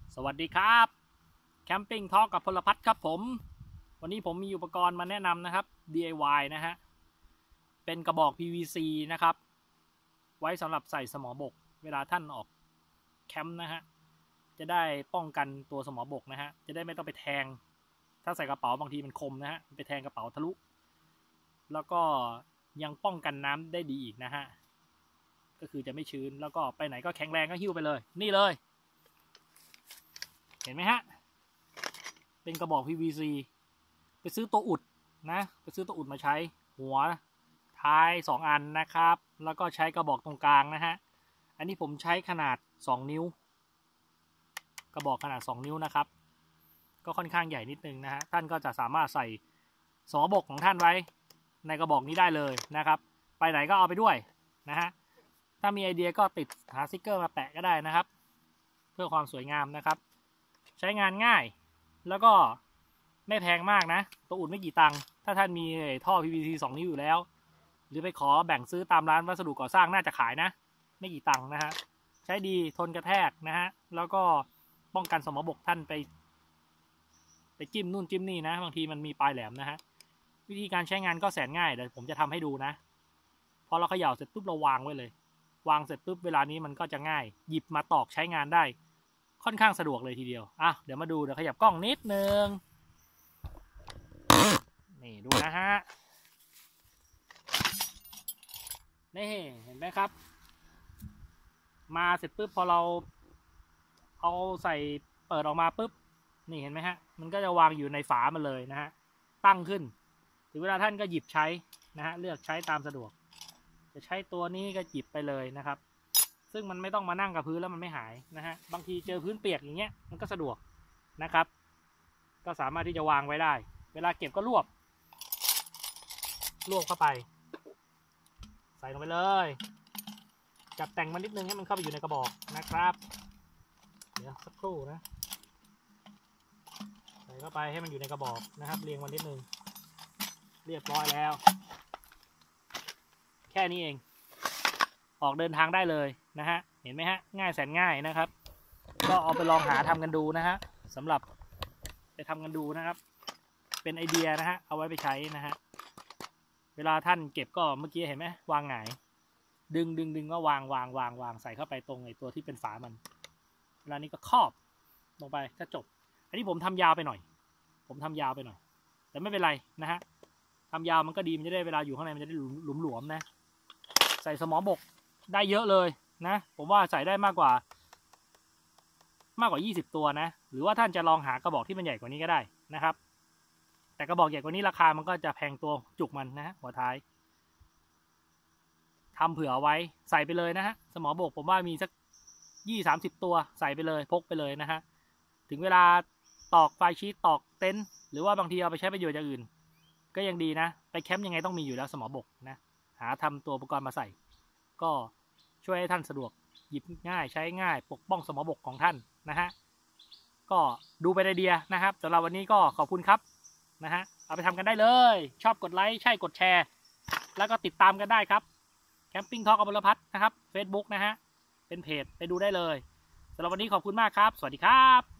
สวัสดีครับแคมปิ้งทอล์กกับพลพัฒน์ครับผมวันนี้ผมมีอุปกรณ์มาแนะนำนะครับ DIY นะฮะเป็นกระบอก PVC นะครับไว้สำหรับใส่สมอบกเวลาท่านออกแคมป์นะฮะจะได้ป้องกันตัวสมอบกนะฮะจะได้ไม่ต้องไปแทงถ้าใส่กระเป๋าบางทีมันคมนะฮะไปแทงกระเป๋าทะลุแล้วก็ยังป้องกันน้ำได้ดีอีกนะฮะก็คือจะไม่ชื้นแล้วก็ไปไหนก็แข็งแรงก็หิ้วไปเลยนี่เลยเห็นไหมฮะเป็นกระบอก PVC ไปซื้อตัวอุดนะไปซื้อตัวอุดมาใช้หัวท้าย2อันนะครับแล้วก็ใช้กระบอกตรงกลางนะฮะอันนี้ผมใช้ขนาด2นิ้วกระบอกขนาด2นิ้วนะครับก็ค่อนข้างใหญ่นิดนึงนะฮะท่านก็จะสามารถใส่สมอบกของท่านไว้ในกระบอกนี้ได้เลยนะครับไปไหนก็เอาไปด้วยนะฮะถ้ามีไอเดียก็ติดหาสติ๊กเกอร์มาแปะก็ได้นะครับเพื่อความสวยงามนะครับใช้งานง่ายแล้วก็ไม่แพงมากนะตัวอุดไม่กี่ตังค์ถ้าท่านมีท่อ PVC 2 นิ้วอยู่แล้วหรือไปขอแบ่งซื้อตามร้านวัสดุก่อสร้างน่าจะขายนะไม่กี่ตังค์นะฮะใช้ดีทนกระแทกนะฮะแล้วก็ป้องกันสมอบกท่านไปจิ้มนู่นจิ้มนี่นะบางทีมันมีปลายแหลมนะฮะวิธีการใช้งานก็แสนง่ายเดี๋ยวผมจะทำให้ดูนะพอเราเขย่าเสร็จปุ๊บเราวางไว้เลยวางเสร็จปุ๊บเวลานี้มันก็จะง่ายหยิบมาตอกใช้งานได้ค่อนข้างสะดวกเลยทีเดียวอ่ะเดี๋ยวมาดูเดี๋ยวขยับกล้องนิดนึงนี่ดูนะฮะนี่เห็นไหมครับมาเสร็จปุ๊บพอเราเอาใส่เปิดออกมาปุ๊บนี่เห็นไหมฮะมันก็จะวางอยู่ในฝามันเลยนะฮะตั้งขึ้นถึงเวลาท่านก็หยิบใช้นะฮะเลือกใช้ตามสะดวกจะใช้ตัวนี้ก็หยิบไปเลยนะครับซึ่งมันไม่ต้องมานั่งกับพื้นแล้วมันไม่หายนะฮะบางทีเจอพื้นเปียกอย่างเงี้ยมันก็สะดวกนะครับก็สามารถที่จะวางไว้ได้เวลาเก็บก็รวบเข้าไปใส่ลงไปเลยจัดแต่งมันนิดนึงให้มันเข้าไปอยู่ในกระบอกนะครับเดี๋ยวสักครู่นะใส่เข้าไปให้มันอยู่ในกระบอกนะครับเรียงมันนิดนึงเรียบร้อยแล้วแค่นี้เองออกเดินทางได้เลยนะฮะเห็นไหมฮะง่ายแสนง่ายนะครับก็เอาไปลองหาทำกันดูนะฮะสำหรับไปทำกันดูนะครับเป็นไอเดียนะฮะเอาไว้ไปใช้นะฮะเวลาท่านเก็บก็เมื่อกี้เห็นไหมวางหงายดึงก็วางใส่เข้าไปตรงไอตัวที่เป็นฝามันเวลานี้ก็ครอบลงไปก็จบอันนี้ผมทำยาวไปหน่อยแต่ไม่เป็นไรนะฮะทำยาวมันก็ดีมันจะได้เวลาอยู่ข้างในมันจะได้หลวมๆนะใส่สมอบกได้เยอะเลยนะผมว่าใส่ได้มากกว่า20ตัวนะหรือว่าท่านจะลองหากระบอกที่มันใหญ่กว่านี้ก็ได้นะครับแต่กระบอกใหญ่กว่านี้ราคามันก็จะแพงตัวจุกมันนะฮะหัวท้ายทำเผื่อไว้ใส่ไปเลยนะฮะสมอบกผมว่ามีสัก20-30ตัวใส่ไปเลยพกไปเลยนะฮะถึงเวลาตอกไฟชีตตอกเต็นท์หรือว่าบางทีเอาไปใช้ประโยชน์อย่างอื่นก็ยังดีนะไปแคมป์ยังไงต้องมีอยู่แล้วสมอบกนะหาทำตัวอุปกรณ์มาใส่ก็ช่วยให้ท่านสะดวกหยิบง่ายใช้ง่ายปกป้องสมอบกของท่านนะฮะก็ดูไปไอเดียนะครับสำหรับวันนี้ก็ขอบคุณครับนะฮะเอาไปทำกันได้เลยชอบกดไลค์ใช่กดแชร์แล้วก็ติดตามกันได้ครับแคมปิ้งทอล์กกับพลพัฒน์นะครับ Facebook นะฮะเป็นเพจไปดูได้เลยสำหรับวันนี้ขอบคุณมากครับสวัสดีครับ